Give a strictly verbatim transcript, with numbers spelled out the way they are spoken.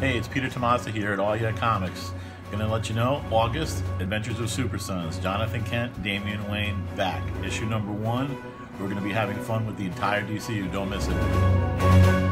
Hey, it's Peter Tomasi here at All Yet Comics. Gonna let you know, August, Adventures of Super Sons. Jonathan Kent, Damian Wayne, back. Issue number one. We're gonna be having fun with the entire D C U. Don't miss it.